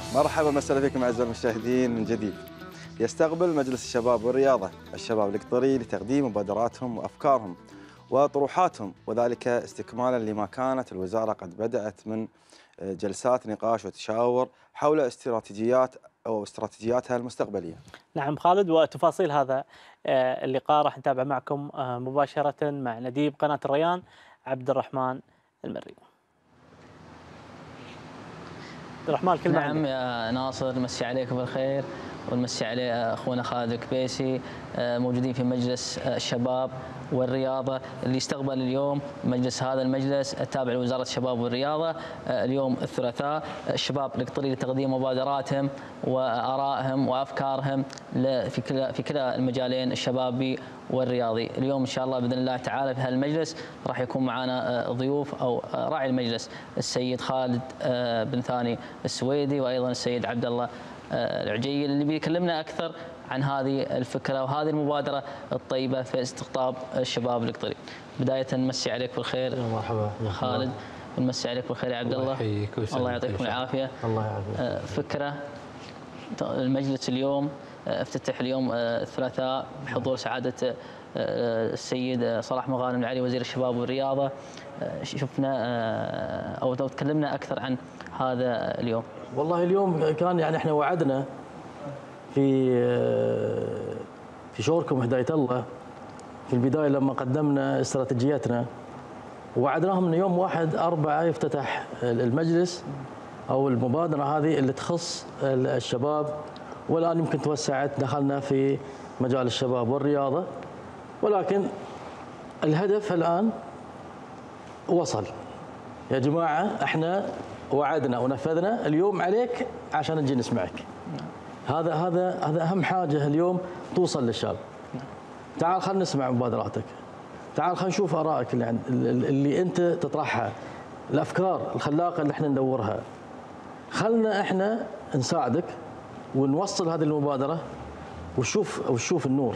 مرحبا، مساء فيكم اعزائي المشاهدين من جديد. يستقبل مجلس الشباب والرياضه الشباب القطري لتقديم مبادراتهم وافكارهم وطروحاتهم، وذلك استكمالا لما كانت الوزاره قد بدات من جلسات نقاش وتشاور حول استراتيجياتها المستقبليه. نعم خالد، وتفاصيل هذا اللقاء راح نتابع معكم مباشرة مع نديب قناة الريان عبد الرحمن المري. عبد الرحمن الكلمة نعم عندك. يا ناصر، مسي عليك بالخير ونمسي عليه اخونا خالد الكبيسي. موجودين في مجلس الشباب والرياضه اللي استقبل اليوم مجلس هذا المجلس التابع لوزاره الشباب والرياضه اليوم الثلاثاء الشباب القطري لتقديم مبادراتهم وارائهم وافكارهم في كلا المجالين الشبابي والرياضي. اليوم ان شاء الله باذن الله تعالى في هذا المجلس راح يكون معنا ضيوف او راعي المجلس السيد خالد بن ثاني السويدي، وايضا السيد عبد الله العجيل اللي بيكلمنا اكثر عن هذه الفكره وهذه المبادره الطيبه في استقطاب الشباب القطري. بدايه نمسي عليك بالخير مرحبا خالد، ونمسي عليك بالخير يا عبد الله. الله يعطيكم العافيه. الله يعافيك. فكره المجلس اليوم افتتح اليوم الثلاثاء بحضور سعاده السيد صلاح مغانم العلي وزير الشباب والرياضه. شفنا او تكلمنا اكثر عن هذا اليوم. والله اليوم كان يعني احنا وعدنا في شوركم هدايه الله في البدايه لما قدمنا استراتيجيتنا، ووعدناهم ان يوم 1/4 يفتتح المجلس او المبادره هذه اللي تخص الشباب، والان يمكن توسعت دخلنا في مجال الشباب والرياضه، ولكن الهدف الان وصل. يا جماعه احنا وعدنا ونفذنا، اليوم عليك عشان نجي نسمعك. هذا اهم حاجه اليوم توصل للشاب. تعال خلينا نسمع مبادراتك، تعال خلينا نشوف ارائك اللي انت تطرحها، الافكار الخلاقه اللي احنا ندورها. خلنا احنا نساعدك ونوصل هذه المبادره وشوف النور.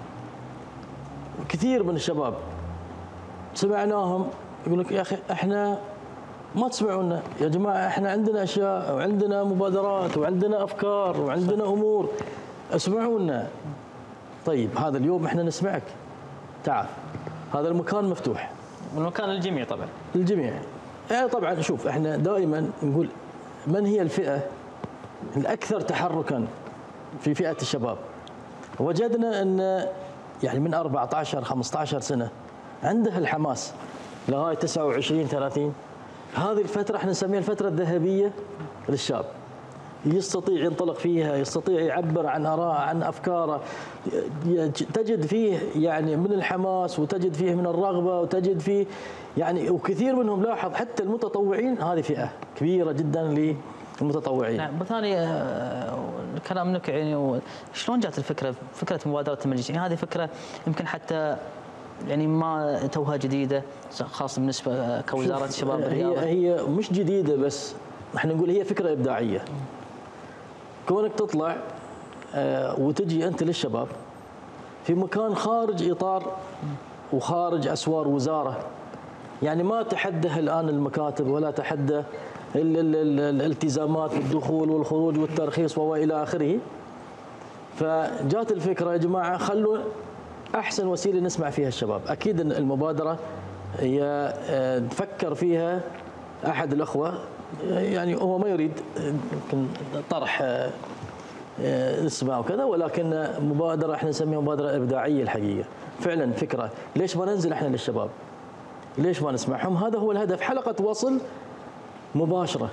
كثير من الشباب سمعناهم يقول لك يا اخي احنا ما تسمعونا، يا جماعه احنا عندنا اشياء وعندنا مبادرات وعندنا افكار وعندنا امور، اسمعونا. طيب هذا اليوم احنا نسمعك، تعال، هذا المكان مفتوح. والمكان للجميع طبعا. للجميع. يعني طبعا شوف احنا دائما نقول من هي الفئه الاكثر تحركا في فئه الشباب؟ وجدنا ان يعني من 14 15 سنه عنده الحماس لغايه 29 30. هذه الفترة احنا نسميها الفترة الذهبية للشاب، يستطيع ينطلق فيها، يستطيع يعبر عن آراءه عن أفكاره، تجد فيه يعني من الحماس وتجد فيه من الرغبة وتجد فيه يعني، وكثير منهم لاحظ حتى المتطوعين، هذه فئة كبيرة جدا للمتطوعين. نعم، بالتالي الكلام منك يعني شلون جات فكرة مبادرة المجلس؟ يعني هذه فكرة يمكن حتى يعني ما توها جديده خاصه بالنسبه كوزاره الشباب والرياضه. هي مش جديده، بس احنا نقول هي فكره ابداعيه. كونك تطلع وتجي انت للشباب في مكان خارج اطار وخارج اسوار وزاره، يعني ما تحده الان المكاتب ولا تحده الالتزامات بالدخول والخروج والترخيص والى اخره. فجات الفكره يا جماعه خلوا أحسن وسيلة نسمع فيها الشباب. أكيد أن المبادرة هي نفكر فيها أحد الأخوة، يعني هو ما يريد يمكن طرح اسمه وكذا، ولكن مبادرة احنا نسميها مبادرة إبداعية الحقيقة. فعلا فكرة، ليش ما ننزل احنا للشباب؟ ليش ما نسمعهم؟ هذا هو الهدف، حلقة وصل مباشرة.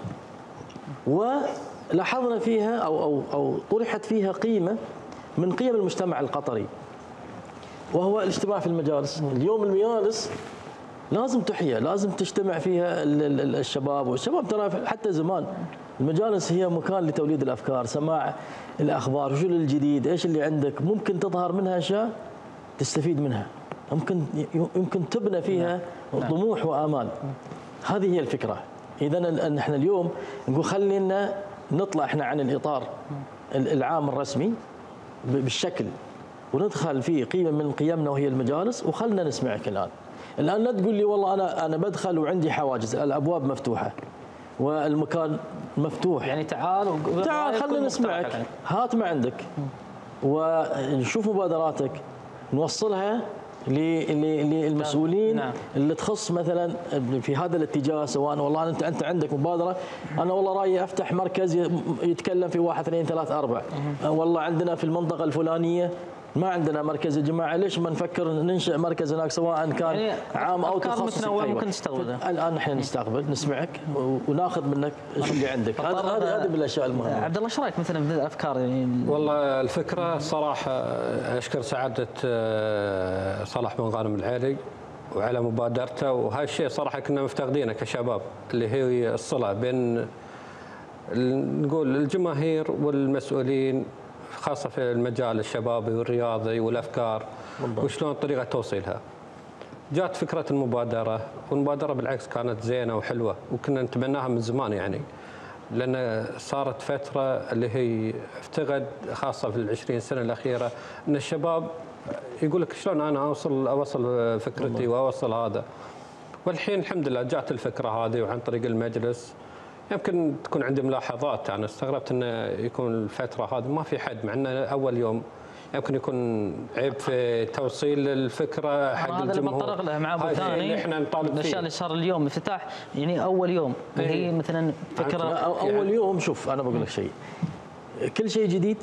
ولاحظنا فيها أو طرحت فيها قيمة من قيم المجتمع القطري، وهو الاجتماع في المجالس. اليوم المجالس لازم تحيا، لازم تجتمع فيها الشباب، والشباب ترى حتى زمان المجالس هي مكان لتوليد الافكار، سماع الاخبار، شو الجديد، ايش اللي عندك، ممكن تظهر منها اشياء تستفيد منها، يمكن تبنى فيها طموح وامال. هذه هي الفكره. اذا احنا اليوم نقول خلينا نطلع احنا عن الاطار العام الرسمي بالشكل، وندخل في قيمه من قيمنا وهي المجالس، وخلنا نسمعك الان. لا تقول لي والله انا بدخل وعندي حواجز، الابواب مفتوحه. والمكان مفتوح. يعني تعال خلينا نسمعك، هات ما عندك ونشوف مبادراتك، نوصلها للمسؤولين. نعم. اللي تخص مثلا في هذا الاتجاه، سواء والله انت عندك مبادره، انا والله رايي افتح مركز يتكلم في 1 2 3 4، والله عندنا في المنطقه الفلانيه ما عندنا مركز يا جماعه، ليش ما نفكر ننشئ مركز هناك سواء كان يعني عام او تخصصي. متنوع ممكن تستقبلها. الان احنا نستقبل، نسمعك وناخذ منك شو اللي عندك. هذه من الاشياء المهمه. عبد الله، ايش رايك مثلا بالافكار؟ يعني والله الفكره صراحه اشكر سعاده صلاح بن غانم العيلي وعلى مبادرته، وهذا الشيء صراحه كنا مفتقدينه كشباب، اللي هي الصله بين نقول الجماهير والمسؤولين، خاصة في المجال الشبابي والرياضي والأفكار، وشلون طريقة توصيلها. جات فكرة المبادرة، والمبادرة بالعكس كانت زينة وحلوة، وكنا نتمناها من زمان يعني، لأن صارت فترة اللي هي افتقد خاصة في ال20 سنة الأخيرة أن الشباب يقول لك شلون أنا أوصل فكرتي وأوصل هذا. والحين الحمد لله جات الفكرة هذه، وعن طريق المجلس يمكن تكون عندي ملاحظات. يعني استغربت انه يكون الفتره هذه ما في حد، مع انه اول يوم يمكن يكون عيب في توصيل الفكره حق الجمهور. هذا اللي بطرق له مع ابو ثاني، احنا نطالب فيه. الاشياء اللي صار اليوم افتتاح، يعني اول يوم هي مثلا فكره اول يوم. شوف انا بقول لك شيء، كل شيء جديد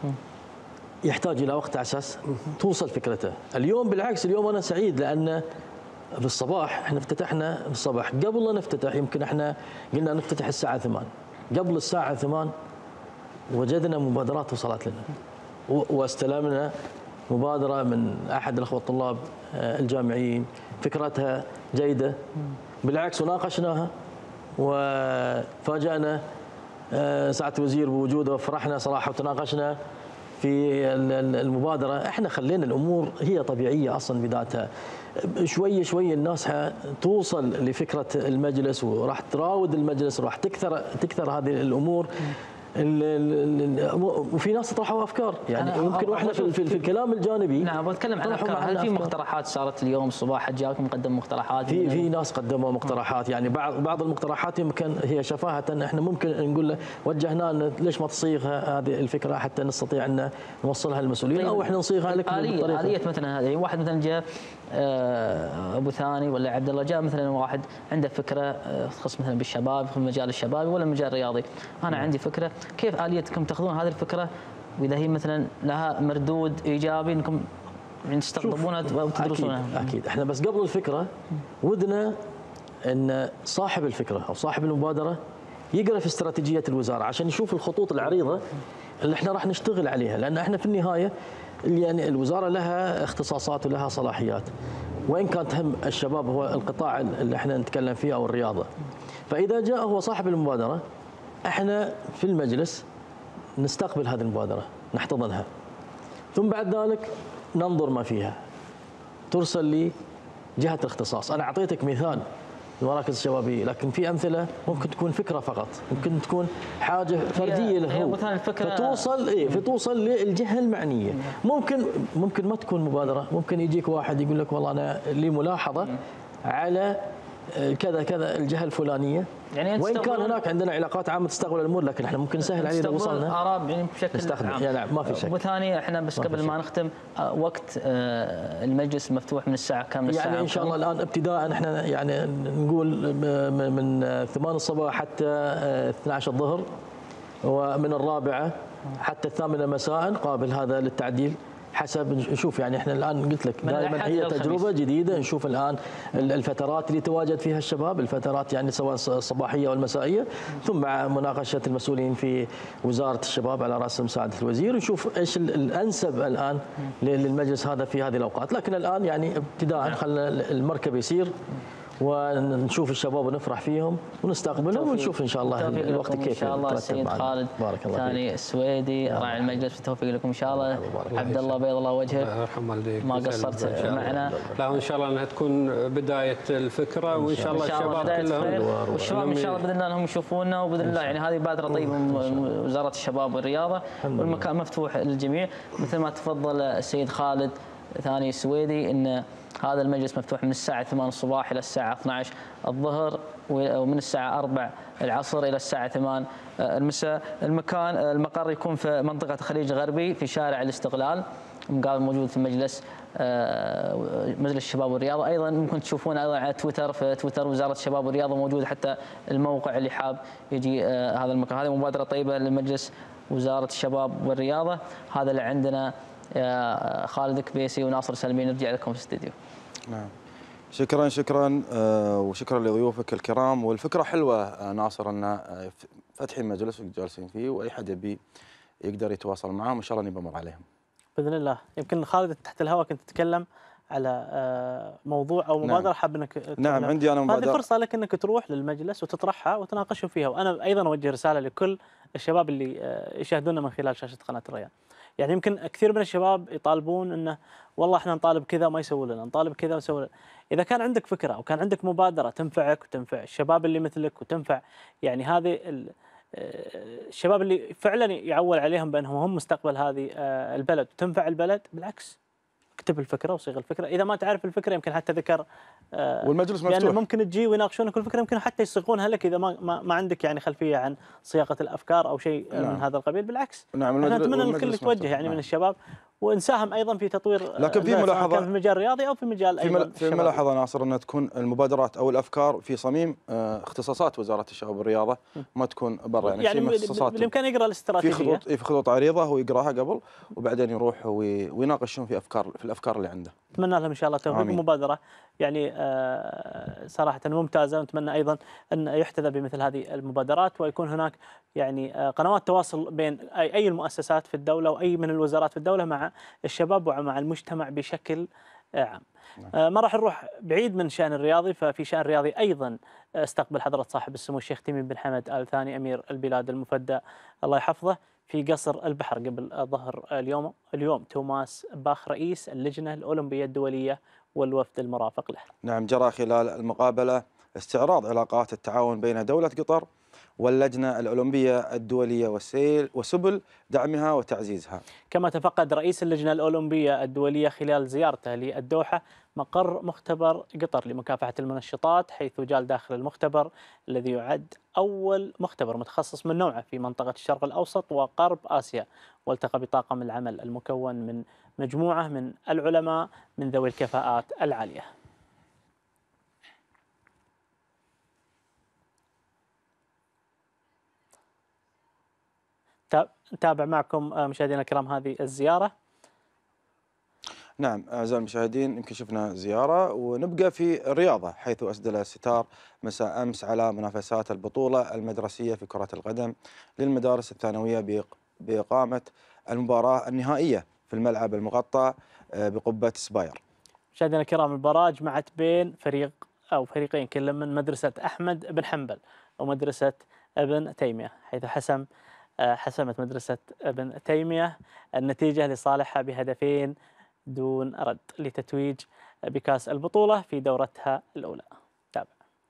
يحتاج الى وقت على اساس توصل فكرته. اليوم بالعكس، اليوم انا سعيد لان في الصباح احنا افتتحنا في الصباح. قبل لا نفتتح يمكن احنا قلنا نفتتح الساعه 8، قبل الساعه 8 وجدنا مبادرات وصلت لنا، واستلمنا مبادره من احد الاخوه الطلاب الجامعيين، فكرتها جيده بالعكس، وناقشناها وفاجأنا سعاده الوزير بوجوده، وفرحنا صراحه وتناقشنا في المبادره. احنا خلينا الامور هي طبيعيه اصلا بذاتها، شوي شوي الناس توصل لفكره المجلس، وراح تراود المجلس، وراح تكثر هذه الامور. وفي ناس طرحوا افكار، يعني ممكن واحنا في الكلام الجانبي. نعم، بتكلم عن افكار. هل في مقترحات صارت اليوم الصباح؟ جاكم مقدم مقترحات؟ في ناس قدموا مقترحات، يعني بعض المقترحات يمكن هي شفاهه احنا ممكن نقول له وجهنا ليش ما تصيغ هذه الفكره حتى نستطيع ان نوصلها للمسؤولين. طيب، او احنا نصيغها لك بالطريقه آلية مثلا هذه. واحد مثلا جاء ابو ثاني ولا عبد الله، جاء مثلا واحد عنده فكره تخص مثلا بالشباب، في المجال الشبابي ولا المجال الرياضي. انا عندي فكره، كيف آليتكم تاخذون هذه الفكره واذا هي مثلا لها مردود ايجابي انكم تستقطبونها وتدرسونها؟ اكيد احنا بس قبل الفكره ودنا ان صاحب الفكره او صاحب المبادره يقرا في استراتيجيه الوزاره عشان يشوف الخطوط العريضه اللي احنا راح نشتغل عليها، لان احنا في النهايه يعني الوزاره لها اختصاصات ولها صلاحيات، وان كان تهم الشباب هو القطاع اللي احنا نتكلم فيه او الرياضه. فاذا جاء هو صاحب المبادره، احنا في المجلس نستقبل هذه المبادره، نحتضنها، ثم بعد ذلك ننظر ما فيها، ترسل لي جهه الاختصاص. انا اعطيتك مثال المراكز الشبابيه، لكن في امثله ممكن تكون فكره فقط، ممكن تكون حاجه فرديه له، فتوصل للجهه المعنيه. ممكن ما تكون مبادره، ممكن يجيك واحد يقول لك والله انا لي ملاحظه على كذا كذا الجهه الفلانيه، يعني وان كان هناك عندنا علاقات عامه تستقبل الامور، لكن احنا ممكن نسهل عليه لو وصلنا اراء يعني بشكل عام. يعني ما في شك. وثاني احنا بس قبل ما نختم، وقت المجلس مفتوح من الساعه كم للساعه؟ يعني ان شاء الله الان ابتداء احنا يعني نقول من 8 الصباح حتى 12 الظهر، ومن 4 حتى 8 مساء قابل هذا للتعديل حسب نشوف. يعني احنا الان قلت لك دائما هي تجربه جديده، نشوف الان الفترات اللي تواجد فيها الشباب، الفترات يعني سواء الصباحيه او المسائيه، ثم مع مناقشه المسؤولين في وزاره الشباب على راس مساعده الوزير، نشوف ايش الانسب الان للمجلس هذا في هذه الاوقات. لكن الان يعني ابتداء خلينا المركب يسير ونشوف الشباب ونفرح فيهم ونستقبلهم ونشوف ان شاء الله الوقت كيف. ان شاء الله السيد خالد ثاني السويدي راعي المجلس، بالتوفيق لكم ان شاء الله. عبد الله بيض الله وجهك، يرحم والديك، ما قصرت معنا. لا وان شاء الله انها تكون بدايه الفكره، وان شاء الله الشباب كلهم والشباب ان شاء الله باذن الله انهم يشوفونا، وباذن الله يعني هذه بادره طيبه من وزاره الشباب والرياضه، والمكان مفتوح للجميع. مثل ما تفضل السيد خالد ثاني السويدي ان هذا المجلس مفتوح من الساعة 8 الصباح إلى الساعة 12 الظهر، ومن الساعة 4 العصر إلى الساعة 8 المساء. المقر يكون في منطقة خليج غربي في شارع الاستقلال، مقابل موجود في مجلس الشباب والرياضة. أيضا ممكن تشوفون أيضا على تويتر، في تويتر وزارة الشباب والرياضة موجود حتى الموقع اللي حاب يجي هذا المكان. هذه مبادرة طيبة لمجلس وزارة الشباب والرياضة. هذا اللي عندنا يا خالد كبيسي وناصر سلمي، نرجع لكم في الاستديو. نعم، شكرا وشكرا لضيوفك الكرام. والفكرة حلوة ناصر، أن فتحي مجلس جالسين فيه وأي حد يبي يقدر يتواصل معهم، إن شاء الله نبى نمر عليهم باذن الله. يمكن خالد تحت الهواء كنت تتكلم على موضوع او مبادره حاب انك نعم عندي انا مبادره. هذه فرصه لك انك تروح للمجلس وتطرحها وتناقشوا فيها. وانا ايضا اوجه رساله لكل الشباب اللي يشاهدونا من خلال شاشه قناه الريان. يعني يمكن كثير من الشباب يطالبون انه والله احنا نطالب كذا ما يسووا لنا، نطالب كذا ويسووا لنا. اذا كان عندك فكره او كان عندك مبادره تنفعك وتنفع الشباب اللي مثلك وتنفع يعني هذه الشباب اللي فعلا يعول عليهم بانهم هم مستقبل هذه البلد وتنفع البلد، بالعكس اكتب الفكره وصيغ الفكره. اذا ما تعرف الفكره يمكن حتى ذكر والمجلس مفتوح، يعني ممكن تجي ويناقشونك الفكره، يمكن حتى يصيغونها لك اذا ما عندك يعني خلفيه عن صياغه الافكار او شيء من هذا القبيل. بالعكس انا اتمنى الكل يتوجه يعني من الشباب ونساهم ايضا في تطوير، لكن في ملاحظه كان في المجال الرياضي او في مجال ايضا في ملاحظه ناصر، ان تكون المبادرات او الافكار في صميم اختصاصات وزاره الشباب والرياضه، ما تكون برا يعني شيء اختصاصات. بالامكان يقرا الاستراتيجيه في خطوط عريضه ويقراها قبل وبعدين يروح ويناقشون في الافكار اللي عنده. اتمنى لهم ان شاء الله التوفيق. مبادره يعني صراحه ممتازه، ونتمنى ايضا ان يحتذى بمثل هذه المبادرات ويكون هناك يعني قنوات تواصل بين اي المؤسسات في الدوله واي من الوزارات في الدوله مع الشباب ومع المجتمع بشكل عام. ما راح نروح بعيد من الشأن الرياضي، ففي شأن رياضي أيضا استقبل حضرة صاحب السمو الشيخ تميم بن حمد آل ثاني أمير البلاد المفدى الله يحفظه في قصر البحر قبل ظهر اليوم توماس باخ رئيس اللجنة الأولمبية الدولية والوفد المرافق له. نعم، جرى خلال المقابلة استعراض علاقات التعاون بين دولة قطر واللجنة الأولمبية الدولية وسبل دعمها وتعزيزها. كما تفقد رئيس اللجنة الأولمبية الدولية خلال زيارته للدوحة مقر مختبر قطر لمكافحة المنشطات، حيث جال داخل المختبر الذي يعد أول مختبر متخصص من نوعه في منطقة الشرق الأوسط وغرب آسيا، والتقى بطاقم العمل المكون من مجموعة من العلماء من ذوي الكفاءات العالية. نتابع معكم مشاهدينا الكرام هذه الزيارة. نعم أعزائي المشاهدين، يمكن شفنا زيارة ونبقى في الرياضة، حيث أسدل الستار مساء أمس على منافسات البطولة المدرسية في كرة القدم للمدارس الثانوية بإقامة المباراة النهائية في الملعب المغطى بقبة سباير. مشاهدينا الكرام، المباراة جمعت بين فريقين كل من مدرسة أحمد بن حنبل ومدرسة ابن تيمية، حيث حسمت مدرسة ابن تيمية النتيجة لصالحها بهدفين دون رد لتتويج بكأس البطولة في دورتها الأولى. تابع.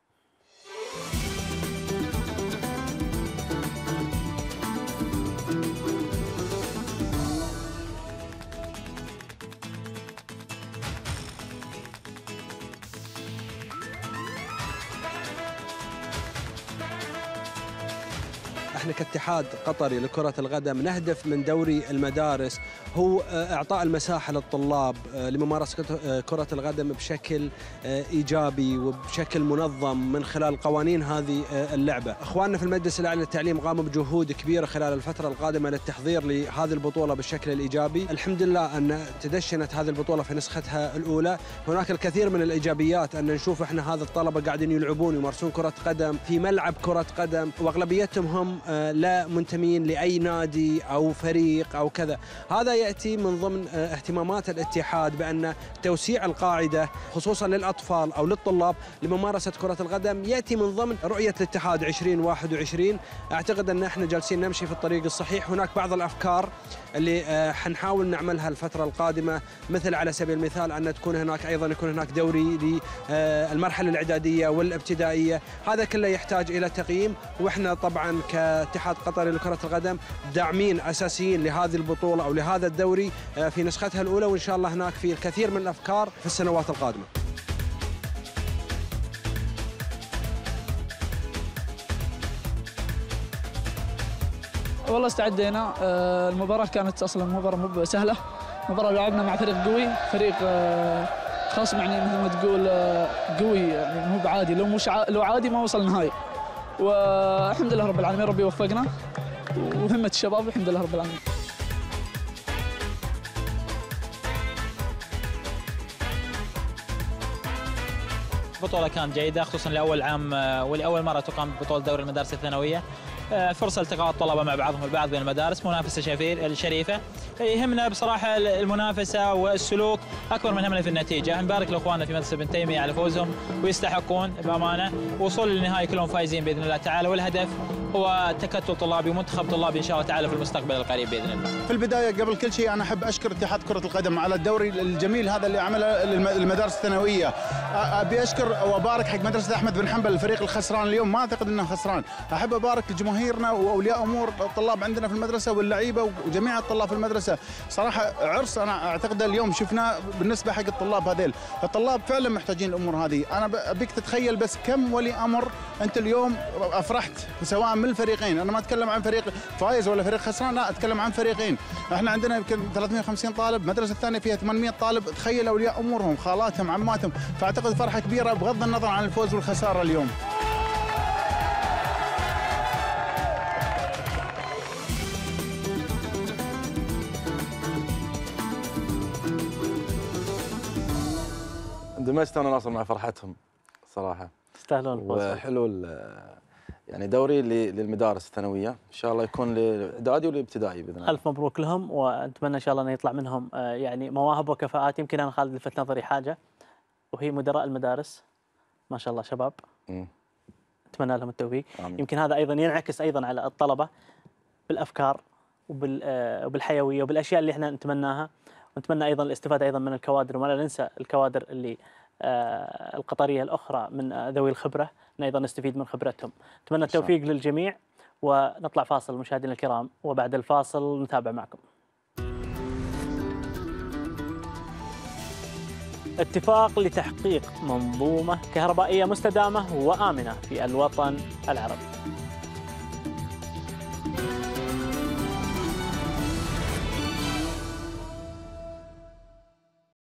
احنا كاتحاد قطري لكرة القدم نهدف من دوري المدارس هو إعطاء المساحة للطلاب لممارسة كرة القدم بشكل إيجابي وبشكل منظم من خلال قوانين هذه اللعبة. إخواننا في المجلس الأعلى للتعليم قاموا بجهود كبيرة خلال الفترة القادمة للتحضير لهذه البطولة بالشكل الإيجابي. الحمد لله أن تدشنت هذه البطولة في نسختها الأولى. هناك الكثير من الإيجابيات أن نشوف إحنا هذا الطلبة قاعدين يلعبون ويمارسون كرة قدم في ملعب كرة قدم، وأغلبيتهم هم لا منتمين لأي نادي أو فريق أو كذا. هذا يأتي من ضمن اهتمامات الاتحاد بأن توسيع القاعدة خصوصا للأطفال أو للطلاب لممارسة كرة القدم يأتي من ضمن رؤية الاتحاد 2021. أعتقد أن احنا جالسين نمشي في الطريق الصحيح. هناك بعض الأفكار اللي حنحاول نعملها الفترة القادمة، مثل على سبيل المثال أن تكون هناك أيضا يكون هناك دوري للمرحلة الإعدادية والابتدائية. هذا كله يحتاج إلى تقييم، وإحنا طبعا اتحاد قطري لكرة القدم داعمين أساسيين لهذه البطولة أو لهذا الدوري في نسختها الأولى، وإن شاء الله هناك في الكثير من الأفكار في السنوات القادمة. والله استعدينا. المباراة كانت أصلا مباراة مو سهلة، مباراة لعبنا مع فريق قوي، فريق خاص يعني مثل ما تقول قوي، يعني مو بعادي، لو عادي ما وصل النهائي. والحمد لله رب العالمين، ربي وفقنا وهمة الشباب، الحمد لله رب العالمين. البطولة كانت جيدة، خصوصا لأول عام ولأول مرة تقام بطولة دوري المدارس الثانوية. فرصة التقاء الطلبة مع بعضهم البعض بين المدارس، منافسة شريفة. يهمنا بصراحة المنافسة والسلوك أكبر من همنا في النتيجة. نبارك لأخواننا في مدرسة ابن تيمية على فوزهم، ويستحقون بأمانة وصول للنهائي كلهم فايزين بإذن الله تعالى، والهدف هو تكتل طلابي ومنتخب طلابي إن شاء الله تعالى في المستقبل القريب بإذن الله. في البداية قبل كل شيء أنا أحب أشكر اتحاد كرة القدم على الدوري الجميل هذا اللي عمله المدارس الثانوية. أبي أشكر وأبارك حق مدرسة أحمد بن حنبل، الفريق الخسران اليوم ما أعتقد أنه خسران. أحب أبارك لجماهيرنا وأولياء أمور الطلاب عندنا في المدرسة واللعيبة وجميع الطلاب في المدرسة. صراحة عرس أنا أعتقد اليوم شفناه بالنسبة حق الطلاب هذيل. الطلاب فعلا محتاجين الأمور هذه. أنا أبيك تتخيل بس كم ولي أمر أنت اليوم أفرحت سواء من الفريقين. أنا ما أتكلم عن فريق فايز ولا فريق خسران، لا أتكلم عن فريقين. احنا عندنا يمكن 350 طالب، المدرسة الثانية فيها 800 طالب. تخيل أولياء أمورهم، خالاتهم، عماتهم، فأعتقد فرحة كبيرة بغض النظر عن الفوز والخسارة اليوم. اندمجت انا ناصر مع فرحتهم صراحه، يستاهلون الفوز. وحلو يعني دوري للمدارس الثانويه، ان شاء الله يكون لاعدادي والابتدائي باذن الله. الف مبروك لهم، ونتمنى ان شاء الله انه يطلع منهم يعني مواهب وكفاءات. يمكن انا خالد لفت نظري حاجه، وهي مدراء المدارس ما شاء الله شباب، اتمنى لهم التوفيق. يمكن هذا ايضا ينعكس ايضا على الطلبه بالافكار وبالحيويه وبالاشياء اللي احنا نتمناها. ونتمنى ايضا الاستفاده ايضا من الكوادر، وما لا ننسى الكوادر اللي القطريه الاخرى من ذوي الخبره، ان ايضا نستفيد من خبرتهم. اتمنى التوفيق للجميع، ونطلع فاصل مشاهدينا الكرام، وبعد الفاصل نتابع معكم. اتفاق لتحقيق منظومه كهربائيه مستدامه وامنه في الوطن العربي.